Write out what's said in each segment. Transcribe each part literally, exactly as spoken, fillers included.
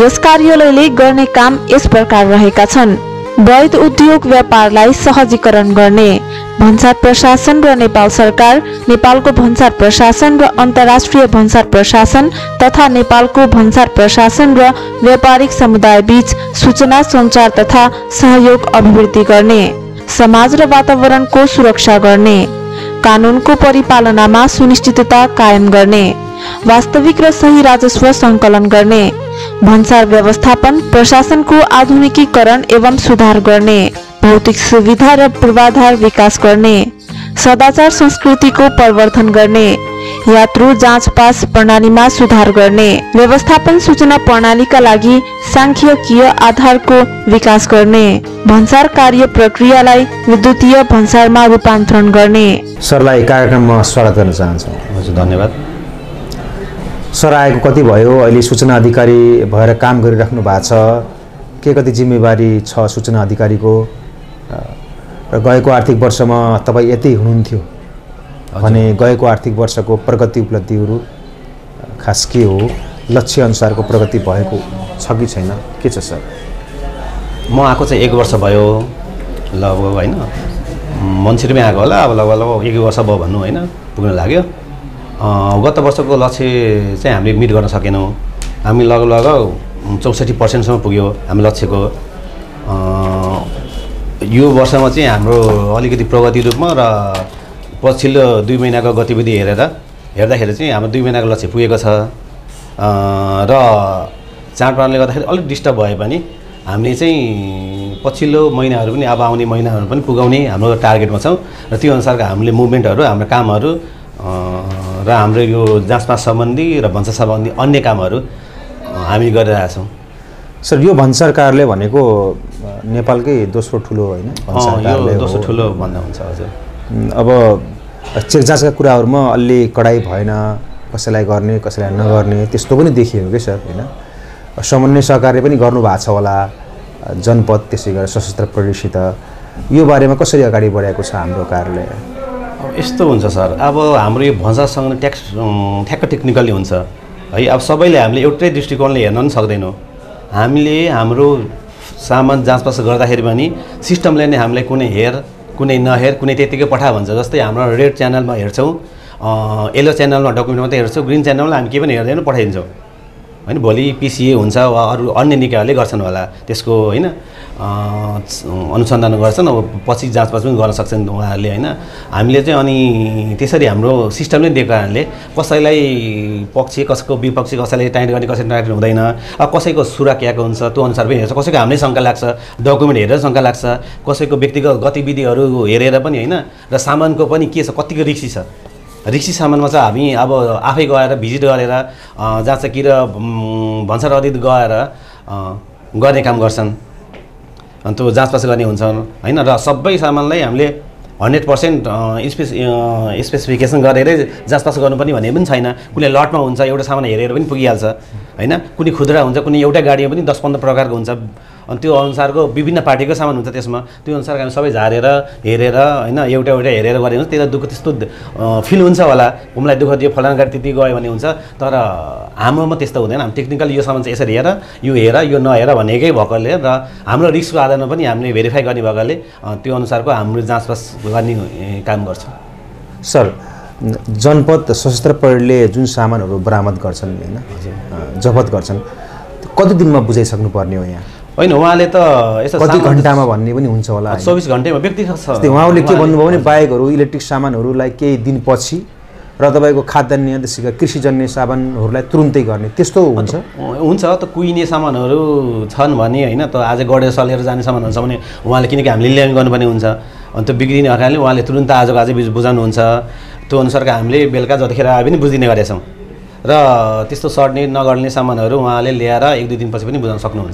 यस कार्यालयले गर्ने काम यस प्रकार रहेका छन्। वैध उद्योग व्यापारलाई सहजीकरण गर्ने, भन्सार प्रशासन र नेपाल सरकार, नेपालको भन्सार प्रशासन र अन्तर्राष्ट्रिय भन्सार प्रशासन तथा नेपालको भन्सार प्रशासन र व्यापारिक समुदाय बीच सूचना सञ्चार तथा सहयोग अभिवृद्धि गर्ने, समाज र वातावरणको सुरक्षा गर्ने, कानूनको परिपालनामा सुनिश्चितता कायम गर्ने, वास्तविक र सही राजस्व सङ्कलन गर्ने, भन्सार व्यवस्थापन प्रशासनको आधुनिकीकरण एवं सुधार गर्ने, भौतिक सुविधा र पूर्वाधार विकास गर्ने, सदाचार संस्कृतिको प्रवर्धन गर्ने, यात्रु जाँच पास प्रणालीमा सुधार गर्ने, व्यवस्थापन सूचना प्रणालीका लागि सांख्यिकीय आधारको विकास गर्ने, भन्सार कार्य प्रक्रियालाई विद्युतीय भन्सारमा रूपान्तरण गर्ने। सरलाई कार्यक्रममा स्वागत गर्न चाहन्छु। हजुर, धन्यवाद। सर आएको कति भयो? अहिले सूचना अधिकारी भएर काम गरिराख्नु भएको छ, के कति जिम्मेवारी छ सूचना अधिकारीको? र गएको आर्थिक वर्षमा तपाईँ यति हुनुहुन्थ्यो भने गएको आर्थिक वर्षको प्रगति उपलब्धिहरू खास के हो? लक्ष्य अनुसारको प्रगति भएको छ कि छैन, के छ सर? म आएको चाहिँ एक वर्ष भयो लगभग होइन, मन्छिरमै आएको होला, अब लगभग लगभग एक वर्ष भयो भन्नु होइन, पुग्न लाग्यो। गत वर्षको लक्ष्य चाहिँ हामीले मिट गर्न सकेनौँ। हामी लगभग लगभग चौसठी पर्सेन्टसम्म पुग्यो हामी लक्ष्यको। यो वर्षमा चाहिँ हाम्रो अलिकति प्रगति रूपमा र पछिल्लो दुई महिनाको गतिविधि हेरेर हेर्दाखेरि चाहिँ हाम्रो दुई महिनाको लक्ष्य पुगेको छ। र चाड प्रणालीले गर्दाखेरि अलिक डिस्टर्ब भए पनि हामीले चाहिँ पछिल्लो महिनाहरू पनि अब आउने महिनाहरू पनि पुगाउने हाम्रो टार्गेटमा छौँ। र त्यो अनुसारको हामीले मुभमेन्टहरू, हाम्रो कामहरू र हाम्रो यो जाँचपास सम्बन्धी र भन्सार सम्बन्धी अन्य कामहरू हामी गरिरहेछौँ। सर, यो भन्सार कार्यालय भनेको नेपालकै दोस्रो ठुलो होइन भन्सार कार्यालय हो? दोस्रो ठुलो भन्दा हुन्छ। हजुर। अब चेक जाँचका कुराहरूमा अलि कडाइ भएन, कसैलाई गर्ने कसैलाई नगर्ने त्यस्तो पनि देखियो कि सर होइन? समन्वय सहकार्य पनि गर्नुभएको छ होला जनपद, त्यसै गरेर सशस्त्र प्रहरीसित। यो बारेमा कसरी अगाडि बढाएको छ हाम्रो कार्यालय? यस्तो हुन्छ सर, अब हाम्रो यो भन्सारसँग ट्याक्स ठ्याक्क टेक्निकली हुन्छ है। अब सबैले हामीले एउटै दृष्टिकोणले हेर्न पनि सक्दैनौँ। हामीले हाम्रो सामान जाँचपास गर्दाखेरि पनि सिस्टमले नै हामीलाई कुनै हेर कुनै नहेर कुनै त्यतिकै पठा भन्छ। जस्तै हाम्रो रेड च्यानलमा हेर्छौँ, येलो च्यानलमा डकुमेन्ट मात्रै हेर्छौँ, ग्रिन च्यानलमा हामी केही पनि हेर्दैनौँ, पठाइदिन्छौँ होइन। भोलि पिसिए हुन्छ वा अरू अन्य निकायले गर्छन् होला त्यसको होइन, अनुसन्धान गर्छन्, अब पछि जाँचपास पनि गर्न सक्छन् उहाँहरूले होइन। हामीले चाहिँ अनि त्यसरी हाम्रो सिस्टमले दिएको कारणले कसैलाई पक्ष कसैको विपक्ष कसैलाई टाइट गर्ने कसैले टाइट हुँदैन। अब कसैको सुरक्षाको हुन्छ त्यो अनुसार पनि हेर्छ, कसैको हामीलाई शङ्का लाग्छ, डकुमेन्ट हेरेर शङ्का लाग्छ, कसैको व्यक्तिगत गतिविधिहरू हेरेर पनि होइन। र सामानको पनि के छ, कतिको रिक्सी छ, रिक्सी सामानमा चाहिँ हामी अब आफै गएर भिजिट गरेर जाँचकी र भन्सार अधिक गएर गर्ने काम गर्छन्, अनि त्यो जाँचपास गर्ने हुन्छन् होइन। र सबै सामानलाई हामीले हन्ड्रेड पर्सेन्ट स्पेस स्पेसिफिकेसन गरेरै जाँचपास गर्नुपर्ने भन्ने पनि छैन। कुनै लटमा हुन्छ एउटा सामान हेरेर पनि पुगिहाल्छ होइन। कुनै खुद्रा हुन्छ, कुनै एउटै गाडीमा पनि दस पन्ध्र प्रकारको हुन्छ, अनि त्यो अनुसारको विभिन्न पार्टीको सामान हुन्छ त्यसमा। त्यो अनुसार हामी सबै झारेर हेरेर होइन एउटा एउटा हेरेर गरे हुन्छ। त्यसलाई दुःख त्यस्तो फिल हुन्छ होला, मलाई दुःख दियो फलाना गाडी त्यति गयो भने हुन्छ। तर हाम्रोमा त्यस्तो हुँदैन। हामी टेक्निकली यो सामान चाहिँ यसरी हेर, यो हेर, यो नहेर भनेकै भएकोले र हाम्रो रिस्कको आधारमा पनि हामीले भेरिफाई गर्ने भएकोले त्यो अनुसारको हाम्रो जाँचपास गर्ने काम गर्छौँ। सर, जनपद सशस्त्र प्रहरीले जुन सामानहरू बरामद गर्छन् होइन, जफत गर्छन्, कति दिनमा बुझाइसक्नु पर्ने हो यहाँ? होइन, उहाँले त यस्तो कति घन्टामा भन्ने पनि हुन्छ होला? चौबिस घन्टैमा व्यक्तिगत छ। उहाँले के भन्नुभयो भने बाइकहरू इलेक्ट्रिक सामानहरूलाई केही दिनपछि र तपाईँको खाद्यान्न त्यसै गरी कृषिजन्य सामानहरूलाई तुरुन्तै गर्ने त्यस्तो हुन्छ? हुन्छ त, कुहिने सामानहरू छन् भने होइन, त आज गढेर सलेर जाने सामानहरू छ भने उहाँले किनकि हामीले ल्याउने गर्नुपर्ने हुन्छ, अनि त्यो बिग्रिने कारणले उहाँले तुरुन्त आजको आजै बुझाउनुहुन्छ। त्यो अनुसारको हामीले बेलुका जतिखेर आए पनि बुझिदिने गरेका छौँ। र त्यस्तो सर्ने नगर्ने सामानहरू उहाँले ल्याएर एक दुई दिनपछि पनि बुझाउन सक्नुहुन्छ।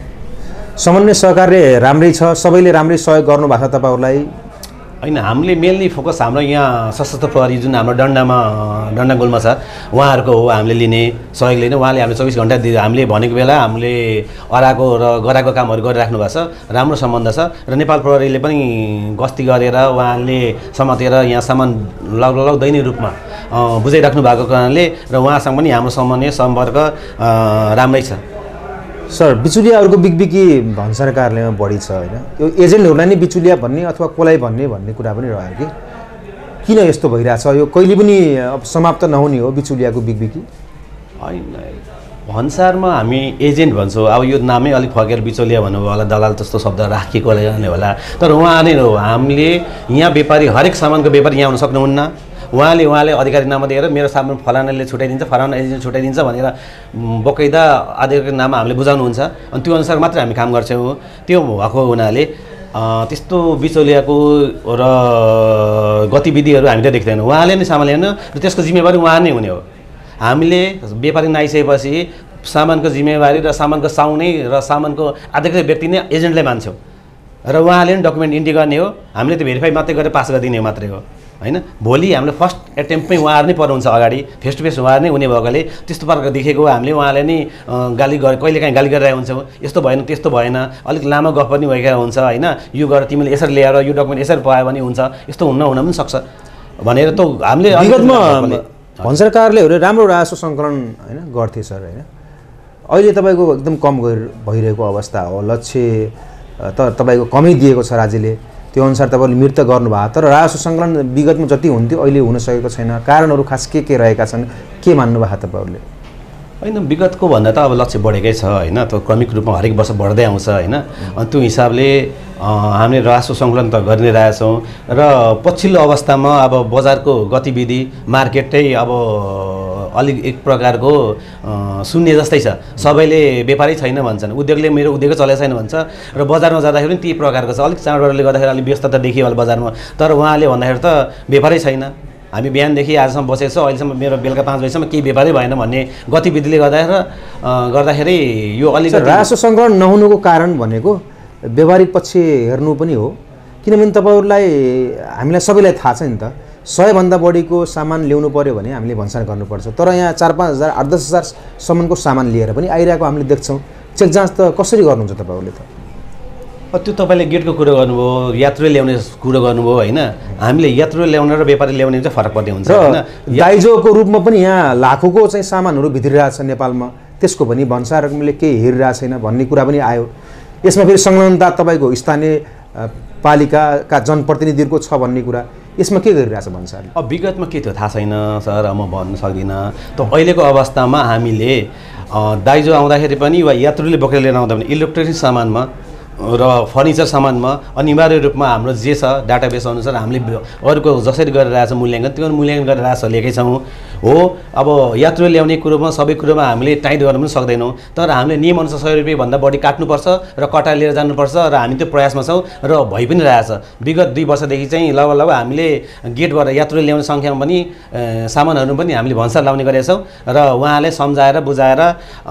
समन्वय सहकार्य राम्रै छ, सबैले राम्रै सहयोग गर्नुभएको छ तपाईँहरूलाई? होइन, हामीले मेनली फोकस हाम्रो यहाँ सशस्त्र प्रहरी जुन हाम्रो डन्डामा डन्डागोलमा छ उहाँहरूको हो हामीले लिने सहयोग लिने। उहाँले हामीले चौबिस घन्टा हामीले भनेको बेला हामीले अराको र गराएको कामहरू गरिराख्नु भएको छ, राम्रो सम्बन्ध छ। र नेपाल प्रहरीले पनि गस्ती गरेर उहाँले समातेर यहाँ सामान लगभग दैनिक रूपमा बुझाइराख्नु भएको कारणले र उहाँसँग पनि हाम्रो समन्वय सम्पर्क राम्रै छ। सर बिचुलियाहरूको बिगबिकी भन्सार कार्यालयमा बढी छ होइन यो एजेन्टहरूलाई नै बिचुलिया भन्ने अथवा कसलाई भन्ने भन्ने कुरा पनि रह्यो कि किन यस्तो भइरहेछ यो कहिले पनि अब समाप्त नहुने हो बिचुलियाको बिगबिकी होइन भन्सारमा हामी एजेन्ट भन्छौँ अब यो नामै अलिक फकेर बिचौलिया भन्नुभयो होला दलाल जस्तो शब्द राखिएकोले गर्ने होला तर उहाँ नै हो हामीले यहाँ व्यापारी हरेक सामानको व्यापारी यहाँ आउन सक्नुहुन्न उहाँले उहाँले अधिकारी नाम दिएर मेरो सामान फलानाले छुट्याइदिन्छ फलाना एजेन्ट छुट्याइदिन्छ भनेर बकैदा अधिकारी नाम हामीले बुझाउनुहुन्छ अनि त्यो अनुसार मात्रै हामी काम गर्छौँ त्यो भएको हुनाले त्यस्तो बिचौलियाको र गतिविधिहरू हामीले देख्दैनौँ उहाँले नै सम्हाल्दैन र त्यसको जिम्मेवारी उहाँ नै हुने हो हामीले व्यापारी नआइसकेपछि सामानको जिम्मेवारी र सामानको साउनै र सामानको अधिकृत व्यक्ति नै एजेन्टलाई मान्छौँ र उहाँले नै डकुमेन्ट इन्ट्री गर्ने हो हामीले त भेरिफाई मात्रै गरेर पास गरिदिने मात्रै हो हैन भोलि हामीले फर्स्ट एटेम्पमै उहाँहरू नै पर्नुहुन्छ अगाडि फेस टु फेस उहाँहरू नै हुने भएकोले त्यस्तो प्रकारको देखेको हामीले उहाँले नै गाली गरे कहिलेकाहीँ गाली गरिरहेको हुन्छौँ यस्तो भएन त्यस्तो भएन अलिक लामो गफ पनि भइरहेको हुन्छ होइन यो गरेर तिमीले यसरी ल्याएर यो डकुमेन्ट यसरी पायो भने हुन्छ यस्तो हुन हुन पनि सक्छ भनेर त हामीले विगतमा भन्सार कार्यालयहरू राम्रो राजस्व सङ्कलन होइन गर्थे सर होइन अहिले तपाईँको एकदम कम भइरहेको अवस्था हो लक्ष्य त तपाईँको कमै दिएको छ राज्यले त्यो अनुसार तपाईँले मृत गर्नुभयो तर राजस्व सङ्कलन विगतमा जति हुन्थ्यो अहिले हुन सकेको छैन कारणहरू खास के के रहेका छन् के मान्नुभयो तपाईँहरूले होइन विगतको भन्दा त अब लक्ष्य बढेकै छ होइन त्यो क्रमिक रूपमा हरेक वर्ष बढ्दै आउँछ होइन अनि त्यो हिसाबले हामीले राजस्व सङ्कलन त गरि नै रहेछौँ र पछिल्लो अवस्थामा अब बजारको गतिविधि मार्केटै अब अलिक एक प्रकारको शून्य जस्तै छ सबैले व्यापारै छैन भन्छन् उद्योगले मेरो उद्योगै चलेको छैन भन्छ र बजारमा जाँदाखेरि पनि त्यही प्रकारको छ अलिक चाडबाडले गर्दाखेरि अलिक व्यस्तता देखियो होला बजारमा तर उहाँले भन्दाखेरि त व्यापारै छैन हामी बिहानदेखि आजसम्म बसेको छौँ अहिलेसम्म मेरो बेलुका पाँच बजीसम्म केही व्यापारै भएन भन्ने गतिविधिले गर्दाखेरि गर्दाखेरि यो अलिक राजस्व सङ्कलन नहुनुको कारण भनेको व्यावहारिक पक्ष हेर्नु पनि हो किनभने तपाईँहरूलाई हामीलाई सबैलाई थाहा छ नि त सयभन्दा बढीको सामान ल्याउनु पऱ्यो भने हामीले भन्सार गर्नुपर्छ तर यहाँ चार पाँच हजार आठ दस हजारसम्मको सामान लिएर पनि आइरहेको हामीले देख्छौँ चेक जाँच त कसरी गर्नुहुन्छ तपाईँहरूले त त्यो तपाईँले गेटको कुरो गर्नुभयो यात्रु ल्याउने कुरो गर्नुभयो होइन हामीले यात्रु ल्याउने र व्यापारी ल्याउने चाहिँ फरक पर्ने हुन्छ होइन दाइजोको रूपमा पनि यहाँ लाखौँको चाहिँ सामानहरू भित्रिरहेको छ नेपालमा त्यसको पनि भन्सारले केही हेरिरहेको छैन भन्ने कुरा पनि आयो यसमा फेरि संलग्नता तपाईँको स्थानीय पालिकाका जनप्रतिनिधिहरूको छ भन्ने कुरा यसमा के गरिरहेछ भन्सारले अब विगतमा के थियो थाहा छैन सर म भन्न सक्दिनँ त अहिलेको अवस्थामा हामीले दाइजो आउँदाखेरि पनि वा यात्रुले बोकेर लिएर आउँदा पनि इलेक्ट्रोनिक सामानमा र फर्निचर सामानमा अनिवार्य रूपमा हाम्रो जे छ डाटाबेस अनुसार हामीले अरूको जसरी गरिरहेछ मूल्याङ्कन त्यो मूल्याङ्कन गरेर राजस्व लिएकै छौँ हो अब यात्रु ल्याउने कुरोमा सबै कुरोमा हामीले टाइट गर्न पनि सक्दैनौँ तर हामीले नियमअनुसार सय रुपियाँभन्दा बढी काट्नुपर्छ र कटा लिएर जानुपर्छ र हामी त्यो प्रयासमा छौँ र भइ पनि रहेछ विगत दुई वर्षदेखि चाहिँ लगभग लगभग हामीले गेटबाट यात्रु ल्याउने सङ्ख्यामा पनि सामानहरू पनि हामीले भन्सार लाउने गरेका छौँ र उहाँले सम्झाएर बुझाएर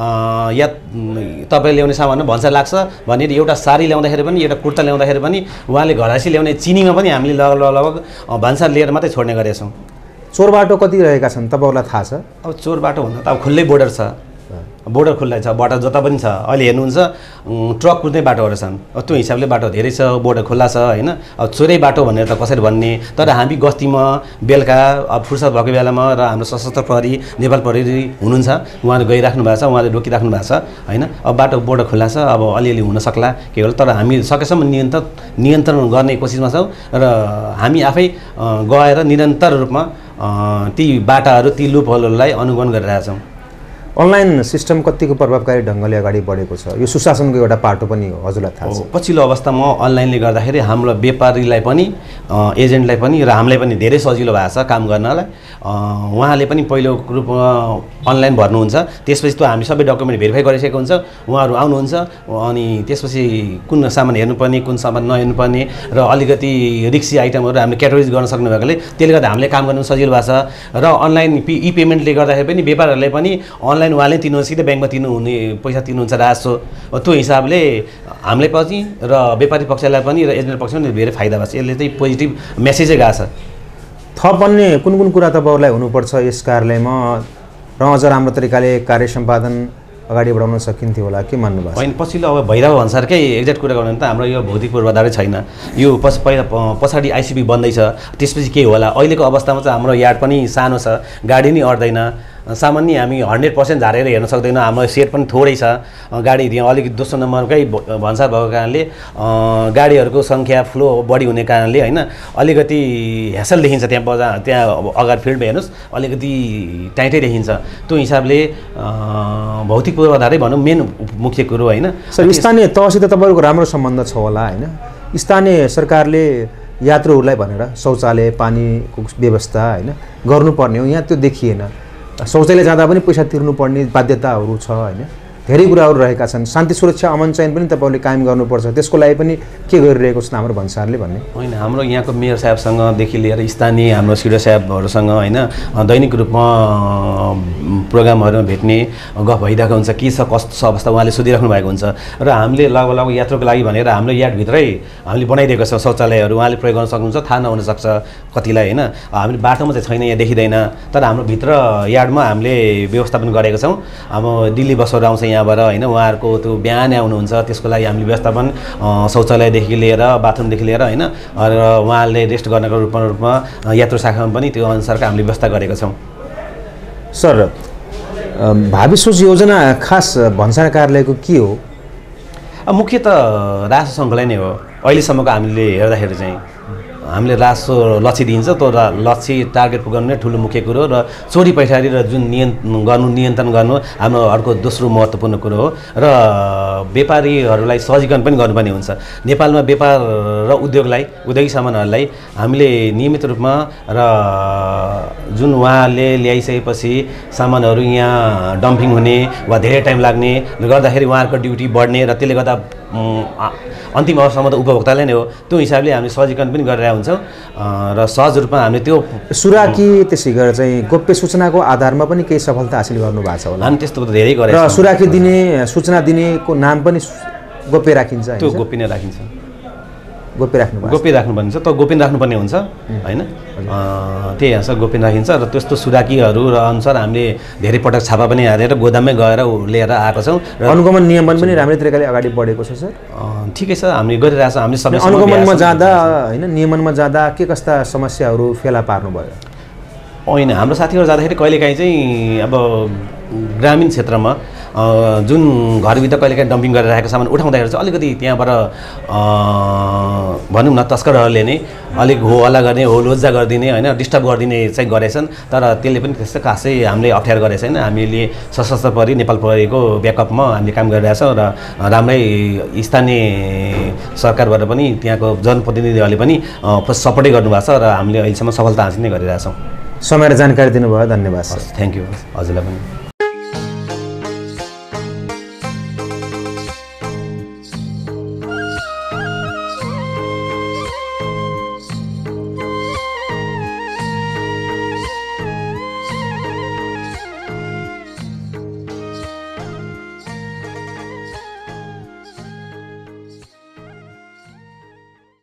या तपाईँ ल्याउने सामानमा भन्सार लाग्छ भनेर एउटा साडी ल्याउँदाखेरि पनि एउटा कुर्ता ल्याउँदाखेरि पनि उहाँले घरासी ल्याउने चिनीमा पनि हामीले लगभग लगभग भन्सार लिएर मात्रै छोड्ने गरेका छौँ चोर बाटो कति रहेका छन् तपाईँहरूलाई थाहा छ अब चोर बाटो भन्दा त अब खुल्लै बोर्डर छ बोर्डर खुल्लै छ बाटो जता पनि छ अहिले हेर्नुहुन्छ ट्रक कुद्ने बाटोहरू छन् अब त्यो हिसाबले बाटो धेरै छ बोर्डर खुल्ला छ होइन अब चोरै बाटो भनेर त कसरी भन्ने तर हामी गस्तीमा बेलुका अब फुर्सद भएको बेलामा र हाम्रो सशस्त्र प्रहरी नेपाल प्रहरी हुनुहुन्छ उहाँले गइराख्नु भएको छ उहाँले रोकिराख्नु भएको छ होइन अब बाटो बोर्डर खुल्ला छ अब अलिअलि हुन सक्ला के होला तर हामी सकेसम्म नियन्त्रण नियन्त्रण गर्ने कोसिसमा छौँ र हामी आफै गएर निरन्तर रूपमा ती बाटाहरू ती लुपहोलहरूलाई अनुगमन गरिरहेछौँ अनलाइन सिस्टम कतिको प्रभावकारी ढङ्गले अगाडि बढेको छ यो सुशासनको एउटा पाटो पनि हो हजुरलाई थाहा छ पछिल्लो अवस्थामा अनलाइनले गर्दाखेरि हाम्रो व्यापारीलाई पनि एजेन्टलाई पनि र हामीलाई पनि धेरै सजिलो भएको छ काम गर्नलाई उहाँले पनि पहिलो रूपमा अनलाइन भर्नुहुन्छ त्यसपछि त हामी सबै डकुमेन्ट भेरिफाई गरिसकेको हुन्छ उहाँहरू आउनुहुन्छ अनि त्यसपछि कुन सामान हेर्नुपर्ने कुन सामान नहेर्नुपर्ने र अलिकति रिक्सी आइटमहरू हामीले क्याटेगोराइज गर्न सक्ने भएकोले त्यसले गर्दा हामीले काम गर्नु सजिलो भएको छ र अनलाइन इ पेमेन्टले गर्दाखेरि पनि व्यापारहरूले पनि अनलाइन उहाँले तिर्नु सिधै ब्याङ्कमा तिर्नु हुने पैसा तिर्नुहुन्छ राजस्व त्यो हिसाबले हामीलाई पछि र व्यापारी पक्षलाई पनि र एजेन्ट पक्षमा पनि धेरै फाइदा भएको छ यसले चाहिँ पोजिटिभ मेसेजै गएको छ थप अन्य कुन कुन कुरा तपाईँहरूलाई हुनुपर्छ यस कार्यालयमा र अझ राम्रो तरिकाले कार्य सम्पादन अगाडि बढाउन सकिन्थ्यो होला के मान्नुभएको होइन पछिल्लो अब भैरव भन्सारकै एक्ज्याक्ट कुरा गर्नु भने त हाम्रो यो भौतिक पूर्वाधारै छैन यो पछि पहिला पछाडि आइसिबी बन्दैछ त्यसपछि के होला अहिलेको अवस्थामा चाहिँ हाम्रो यार्ड पनि सानो छ गाडी नै अट्दैन सामान्य हामी हन्ड्रेड पर्सेन्ट झारेर हेर्न सक्दैनौँ। हाम्रो सेट पनि थोरै छ, गाडी त्यहाँ अलिकति दोस्रो नम्बरकै भन्सार भएको कारणले गाडीहरूको सङ्ख्या फ्लो बढी हुने कारणले होइन अलिकति ह्यासल देखिन्छ। त्यहाँ बजार त्यहाँ अगाडि फिल्डमा हेर्नुहोस् अलिकति टाइटै देखिन्छ। त्यो हिसाबले भौतिक पूर्वाधारै भनौँ मेन मुख्य कुरो होइन। सर स्थानीय तहसित तपाईँहरूको राम्रो सम्बन्ध छ होला होइन? स्थानीय सरकारले यात्रुहरूलाई भनेर शौचालय पानीको व्यवस्था होइन गर्नुपर्ने हो, यहाँ त्यो देखिएन। शौचालय जाँदा पनि पैसा तिर्नुपर्ने बाध्यताहरू छ होइन, धेरै कुराहरू रहेका छन्। शान्ति सुरक्षा अमन चयन पनि तपाईँहरूले कायम गर्नुपर्छ, त्यसको लागि पनि के गरिरहेको छ हाम्रो भन्सारले भन्ने होइन। हाम्रो यहाँको मेयर साहबसँगदेखि लिएर स्थानीय हाम्रो सिडिओ साहबहरूसँग होइन दैनिक रूपमा प्रोग्रामहरूमा भेट्ने गफ भइरहेको हुन्छ। के छ कस्तो छ अवस्था उहाँले सोधिराख्नु भएको हुन्छ र हामीले लगभग लगभग यात्राको लागि भनेर हाम्रो यार्डभित्रै हामीले बनाइदिएको छौँ शौचालयहरू। उहाँले प्रयोग गर्न सक्नुहुन्छ, थाहा नहुनसक्छ कतिलाई होइन। हामीले बाटोमा चाहिँ छैन, यहाँ देखिँदैन, तर हाम्रो भित्र यार्डमा हामीले व्यवस्थापन गरेको छौँ। अब दिल्ली बसहरू आउँछ यहाँबाट होइन, उहाँहरूको त्यो बिहान आउनुहुन्छ, त्यसको लागि हामीले व्यवस्थापन शौचालयदेखि लिएर बाथरुमदेखि लिएर होइन र उहाँले रेस्ट गर्नको रूपमा रूपमा यात्रु शाखामा पनि त्यो अनुसारको हामीले व्यवस्था गरेका छौँ। सर भावी सोच योजना खास भन्सार कार्यालयको के हो? मुख्य त राजस्व सङ्कलन नै हो अहिलेसम्मको हामीले हेर्दाखेरि चाहिँ। हामीले राजस्व लक्ष्य दिइन्छ, त्यो लक्ष्य टार्गेट पुगाउनु नै ठुलो मुख्य कुरो र चोरी पैठारी र जुन नियन्त्रण गर्नु नियन्त्रण गर्नु हाम्रो अर्को दोस्रो महत्त्वपूर्ण कुरो हो। र व्यापारीहरूलाई सहजीकरण पनि गर्नुपर्ने हुन्छ। नेपालमा व्यापार र उद्योगलाई उद्योगिक सामानहरूलाई हामीले नियमित रूपमा र जुन उहाँले ल्याइसकेपछि सामानहरू यहाँ डम्पिङ हुने वा धेरै टाइम लाग्ने गर्दाखेरि उहाँहरूको ड्युटी बढ्ने र त्यसले गर्दा अन्तिम अवस्थामा त उपभोक्तालाई नै हो। त्यो हिसाबले हामीले सहजीकरण पनि गरेर हुन्छौँ र सहज रूपमा हामीले त्यो सुराकी त्यसै गरेर चाहिँ गोप्य सूचनाको आधारमा पनि केही सफलता हासिल गर्नुभएको छ होला? हामी त्यस्तो त धेरै गरेर र सुराकी दिने सूचना दिनेको नाम पनि गोप्य राखिन्छ? त्यो गोप्य नै राखिन्छ, गोप्य राख्नु गोप्य राख्नुपर्ने हुन्छ, त गोप्य राख्नुपर्ने हुन्छ होइन। त्यही अनुसार गोप्य राखिन्छ र त्यस्तो सुराकीहरू र अनुसार हामीले धेरै पटक छापा पनि हालेर गोदाममै गएर लिएर आएको छौँ। र अनुगमन नियमन पनि राम्रै तरिकाले अगाडि बढेको छ सर? ठिकै छ, हामीले गरिरहेको छौँ। हामीले सबै अनुगमनमा जाँदा होइन नियमनमा जाँदा के कस्ता समस्याहरू फेला पार्नुभयो? होइन, हाम्रो साथीहरू जाँदाखेरि कहिलेकाहीँ चाहिँ अब ग्रामीण क्षेत्रमा जुन घरभित्र कहिलेकाहीँ डम्पिङ गरेर राखेको सामान उठाउँदाखेरि चाहिँ अलिकति त्यहाँबाट भनौँ न तस्करहरूले नै अलिक हो हल्ला गर्ने हो लोज्जा गरिदिने होइन डिस्टर्ब गरिदिने चाहिँ गरेछन्। तर त्यसले पनि त्यस्तो खासै हामीले अप्ठ्यारो गरेको छैन। हामीले सशस्त्र प्रहरी नेपाल प्रहरीको ब्याकअपमा हामीले काम गरिरहेछौँ र राम्रै स्थानीय सरकारबाट पनि त्यहाँको जनप्रतिनिधिहरूले पनि सपोर्टै गर्नुभएको छ र हामीले अहिलेसम्म सफलता हासिल नै गरिरहेछौँ। समय र जानकारी दिनुभयो, धन्यवाद सर। थ्याङ्क यू हजुरलाई पनि।